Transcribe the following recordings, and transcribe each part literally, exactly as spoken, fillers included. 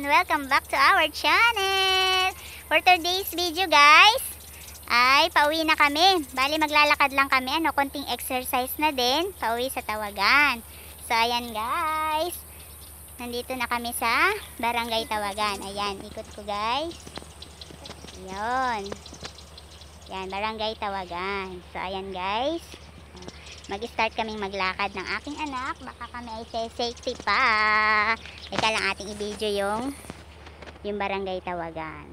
welcome back to our channel. For today's video guys, ay pauwi na kami. Bali maglalakad lang kami, ano, konting exercise na din, pauwi sa Tawagan. So ayan guys, nandito na kami sa Barangay Tawagan. Ayan, ikot ko guys. Ayan. Ayan, Barangay Tawagan. So ayan guys, mag-start kaming maglakad ng aking anak. Baka kami ay safety pa. Ika lang ating i-video yung yung Barangay Tawagan.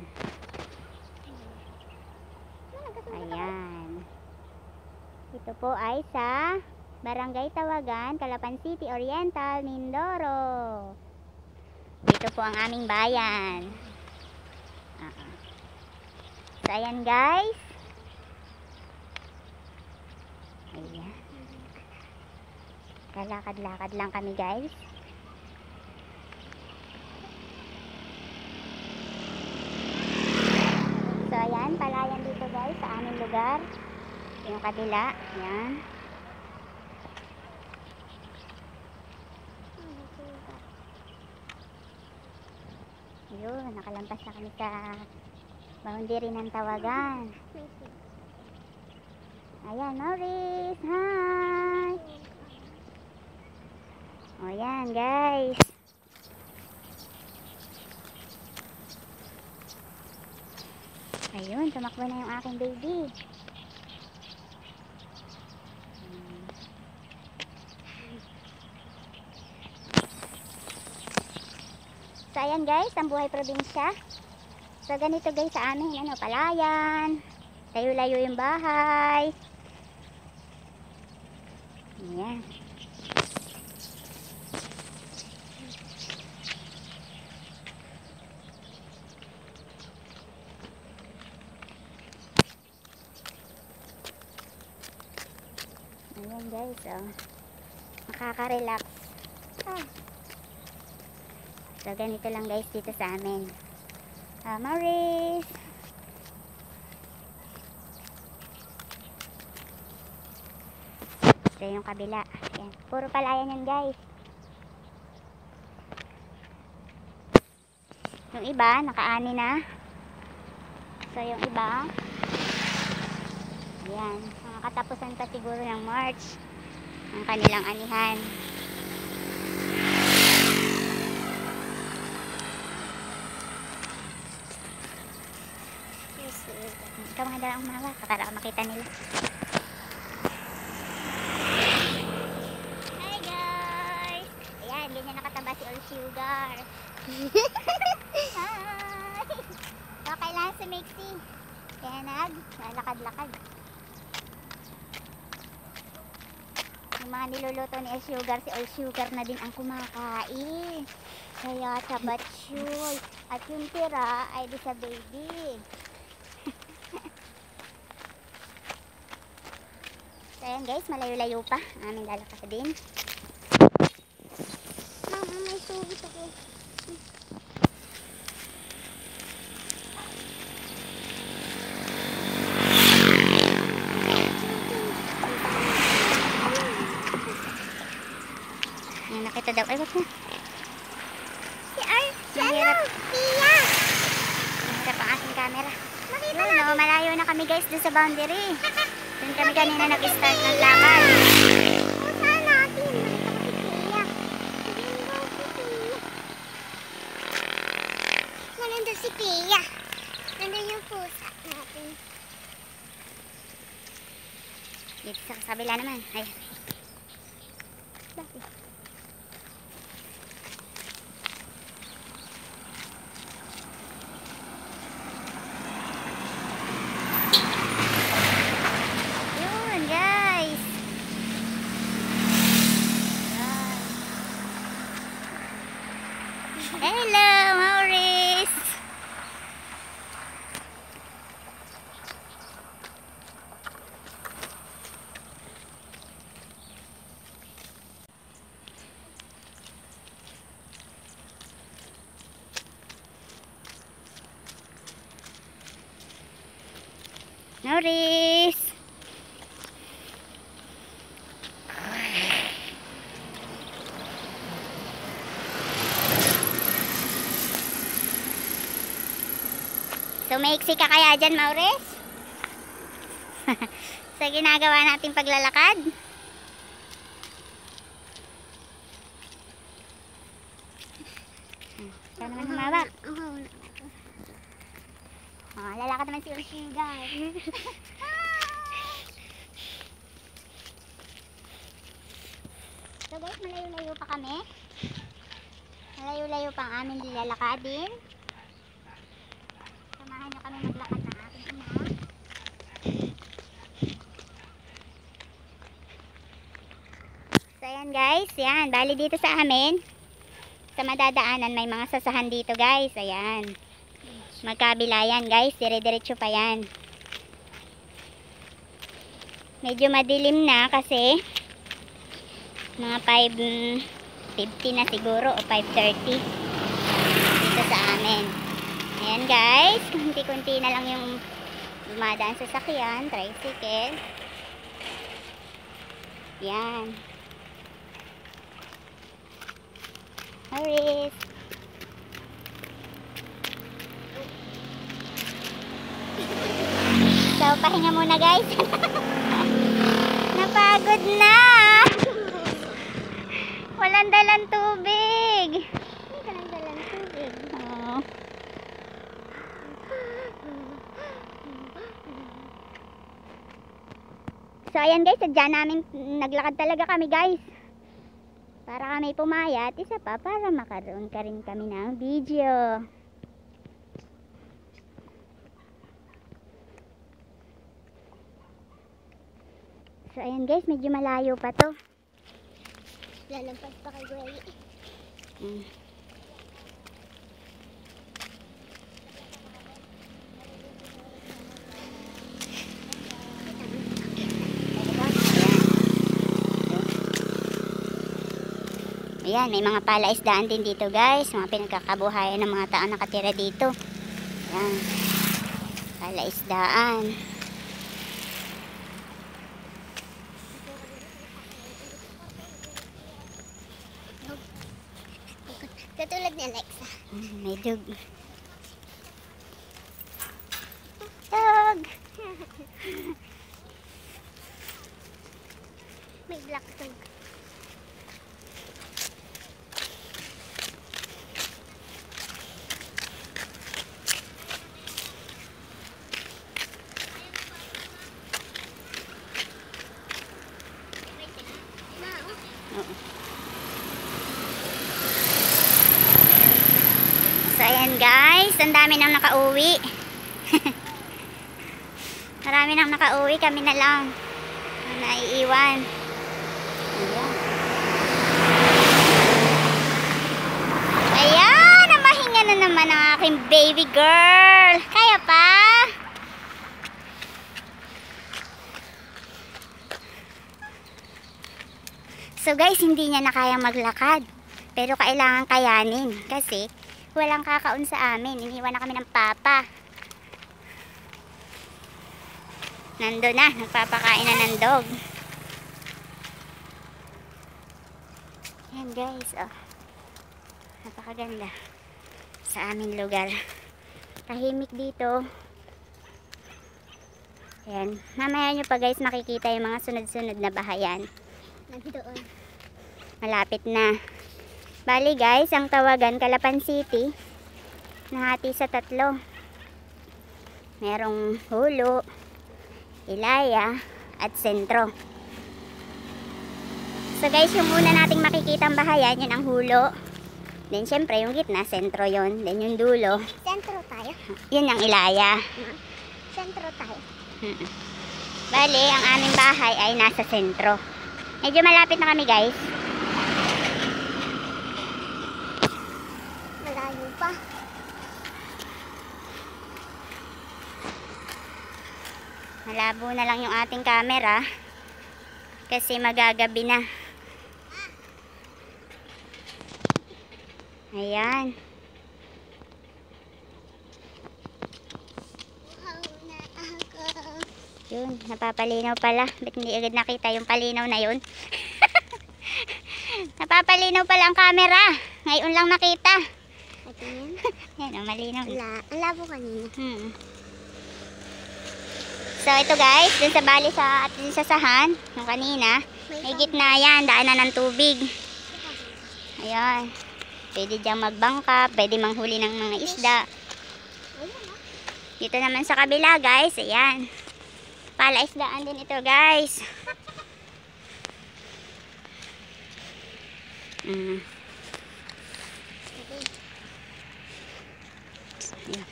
Ayan. Ito po ay sa Barangay Tawagan, Calapan City Oriental, Mindoro. Dito po ang aming bayan. Uh -uh. So ayan guys. Ayan. Kalakad-lakad lang kami guys. So ayan, palayan dito guys sa aming lugar. Yung kabila, ayan. Ayun, nakalampas na kami sa boundary ng Tawagan. Ayan, Maurice, hi! O yan guys, ayun, tumakbo na yung aking baby. So ayan guys, ang buhay probinsya. So ganito guys sa amin, ano, palayan, layo-layo yung bahay. Ayan. Ayan guys, oh. Makaka-relax. Ah. So ganito lang guys dito sa amin. Ah, Maurice. Ito yung kabila. Ayan. Puro palayan yan guys. Yung iba nakaani na. So yung iba, ayan, mga katapusan pa siguro ng March ang kanilang anihan. Ikaw mga dalang umawa, kakala ka makita nila. Hi guys! Ayan, ganyan nakataba si All Sugar. Hi! So kailangan sumiksi. Kaya nag, lalakad-lakad. Yung mga niluluto ni All Sugar, si All Sugar na din ang kumakain. Kaya tabatsyul. At yung tira ay di sa baby. So ayan guys, malayo-layo pa aming lalakadin. Mama, may sugit ako. Ayan, nakita daw. Ay, wag na. Si Ar, si ano? Pia! Mahirap ang aking camera. Nakita natin. No, malayo na kami guys doon sa boundary. Doon kami kanina nag-start ng lakad. Pusa natin. Nandun si Pia. Nandun yung pusa natin. Dito sa kabila naman. Ayan. Bakit? Hello, Maurice. Maurice. Tumaiksi ka kaya dyan, Maurice? Sa ginagawa nating paglalakad. Ikaw naman humawak. Oh, lalakad naman si Urshiga. So guys, malayo-layo pa kami. Malayo-layo pa ang aming lilalakadin. Samahan nyo kami maglakad ng aking ina. So ayan guys, yan. Bali dito sa amin, sa madadaanan may mga sasahan dito guys. Ayan. Magkabila yan guys. Dire-diretso pa yan. Medyo madilim na kasi mga five fifty na siguro o five thirty dito sa amin. Ayan guys. Kunti-kunti na lang yung dumadaan sa sakyan. Tricycle. Yan. Maurice. So, pahinga muna guys. Napagod na. Walang dalang tubig. Walang dalang tubig. Oh. So, ayan guys. Sadya namin naglakad talaga kami guys. Para kami pumayat. Isa pa para makaroon ka rin kami ng video. So ayan guys, medyo malayo pa to. Lalampas pa kay Gray. Hmm. Ayan, may mga palaisdaan din dito guys. Mga pinagkakabuhayan ng mga taong nakatira dito. Ayan. Palaisdaan. Katulad ni Alexa. Mm, may dog. Dog! May black dog. Oo. So ayan guys, ang dami nang nakauwi. Marami nang nakauwi, kami na lang ang naiiwan. Ayan. Ayan, namahinga na naman ang aking baby girl. Kaya pa? So guys, hindi niya na kayang maglakad. Pero kailangan kayanin kasi walang kakaon sa amin. Iniwan na kami ng papa. Nando na. Nagpapakain na ng dog. Yan guys. Oh. Napakaganda. Sa aming lugar. Tahimik dito. Yan. Mamaya nyo pa guys makikita yung mga sunod-sunod na bahayan. Nandoon. Malapit na. Bali guys, ang tawagan Calapan City, nahati sa tatlo. Merong Hulo, Ilaya, at Sentro. So guys, yung una nating makikitang bahayan, yun ang Hulo. Then syempre yung gitna, Sentro yun. Then yung dulo, Sentro tayo. Yun ang Ilaya. Sentro tayo. Bali, ang aming bahay ay nasa Sentro. Medyo malapit na kami guys. Pa. Malabo na lang yung ating camera kasi magagabi na. Ayan. Yun, napapalinaw pala. Ba't hindi agad nakita yung palinaw na yun? Napapalinaw pala ang camera. Ngayon lang nakita. Ito yan. Yan, oh, malinaw. Wala. Ang labo kanina. Hmm. So, ito guys, dun sa bali sa, at dun sa sahan, yung kanina, may gitna yan, daanan ng tubig. Ayan. Pwede dyan magbangka, pwede manghuli ng mga isda. Dito naman sa kabila guys, ayan. Palaisdaan din ito guys. Mm. Ayan.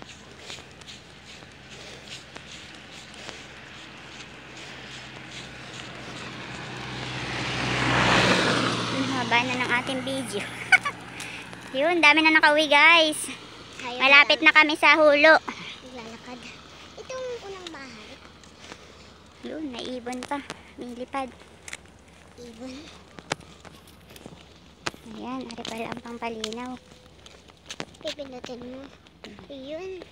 Haba na ng ating video. Yun, dami na nakauwi guys. Malapit na kami sa hulo. Naglalakad. Itong unang bahay. Yun, may ibon pa. May lipad. Ibon. Ayan, ari pala ang pampalinaw. Pipindutin mo. Ayun.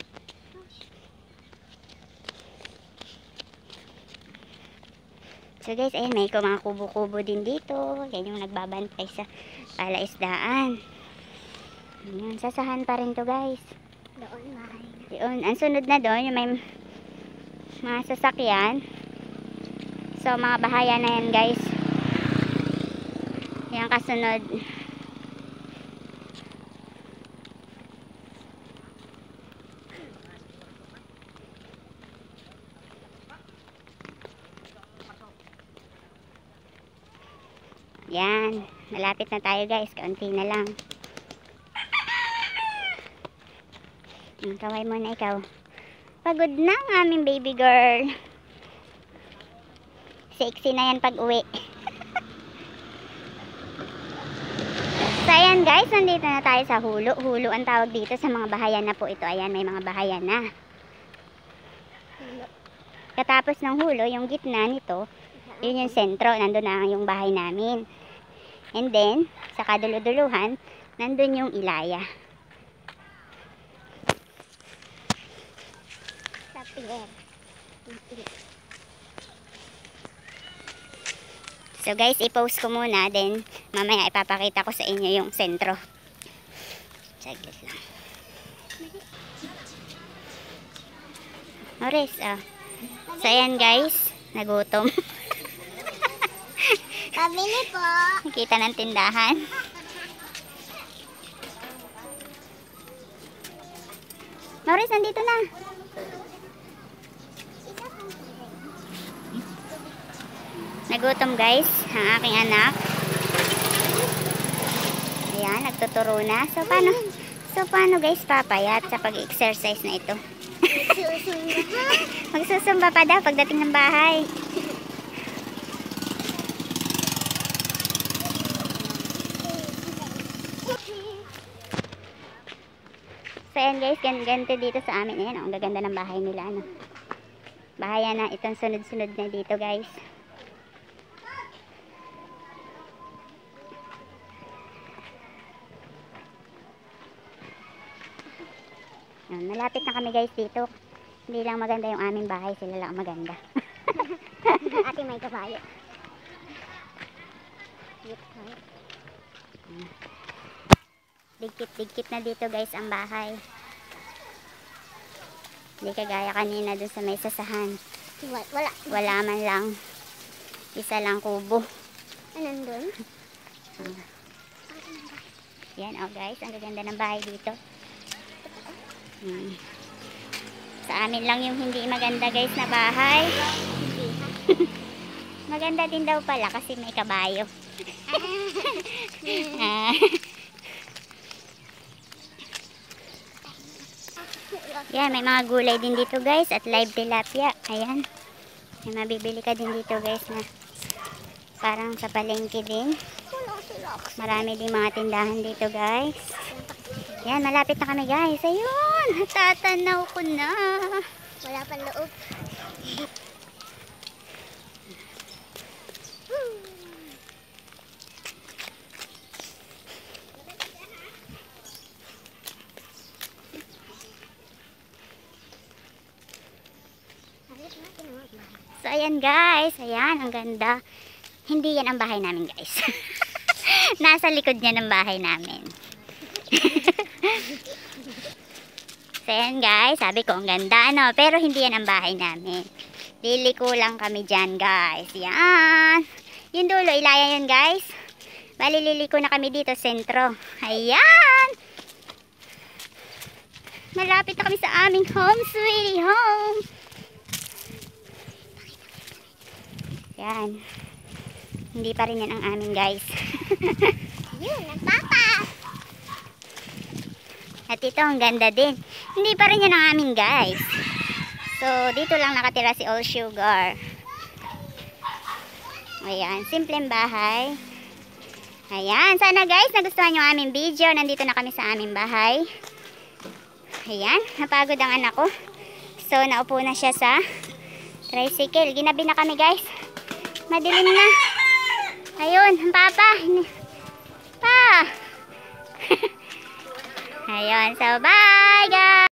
So guys, ayan, may mga kubo-kubo din dito. Yan yung nagbabantay sa palaisdaan. Ayan, sasahan pa rin to guys. Doon bahay. Yun, ang sunod na doon, yung may mga sasakyan. So, mga bahaya na yan guys. Yan kasunod. Yan, malapit na tayo guys, kaunti na lang. Ang kaway mo na ikaw. Pagod na ang aming baby girl. Sexy na yan pag uwi. So ayan guys, nandito na tayo sa hulo. Hulo ang tawag dito sa mga bahayan na po ito. Ayan, may mga bahayan na. Katapos ng hulo, yung gitna nito, yun yung sentro. Nandun na yung bahay namin. And then, sa kaduluduluhan, nandun yung Ilaya. Sa pier. So guys, i-post ko muna. Then, mamaya ipapakita ko sa inyo yung sentro. Saglit lang. Oris, ah. So ayan guys, nagutom. Pabili po. Nakita ng tindahan. Maurice, nandito na. Nagutom guys, ang aking anak. Ayan, nagtuturo na. So paano, so paano guys papayat sa pag-exercise na ito? Susumba. Magsusumba pa daw pagdating ng bahay. So ayan guys, ganito dito sa amin. Ayan, ang gaganda ng bahay nila. Ano? Bahayan na itong sunod-sunod na dito guys. Ayan, malapit na kami guys dito. Hindi lang maganda yung aming bahay, sila lang maganda. Ate may kabayo. Digkit-digkit na dito guys ang bahay. Hindi kagaya kanina dun sa may sasahan. Wala. Wala. Wala man lang. Isa lang kubo. Anong doon? Yan oh guys, ang gaganda ng bahay dito. Hmm. Sa amin lang yung hindi maganda guys na bahay. Maganda din daw pala kasi may kabayo. Ah. Yan, may mga gulay din dito guys at live tilapia. Ayan. May mabibili ka din dito guys na parang sa palengke din. Marami din mga tindahan dito guys. Yan, malapit na kami guys. Ayun, tatanaw ko na. Wala pang loob. So ayan guys, ayan, ang ganda. Hindi yan ang bahay namin guys. Nasa likod niya ng bahay namin. So yan guys, sabi ko ang ganda ano, pero hindi yan ang bahay namin. Liliko lang kami dyan guys. Yan. Yung dulo, Ilaya yun guys. Bali liliko na kami dito, sentro. Ayan. Malapit na kami sa aming home, sweetie home. Yan. Hindi pa rin yan ang amin guys. Yun, nagpapa. At ito, ang ganda din. Hindi pa rin yan ang amin guys. So, dito lang nakatira si All Sugar. Ayan, simpleng bahay. Ayan, sana guys, nagustuhan yung aming video. Nandito na kami sa aming bahay. Ayan, napagod ang anak ko. So, naupo na siya sa tricycle. Ginabi na kami guys. Madilim na. Ayun, ang papa. Pa! Ayun, so bye!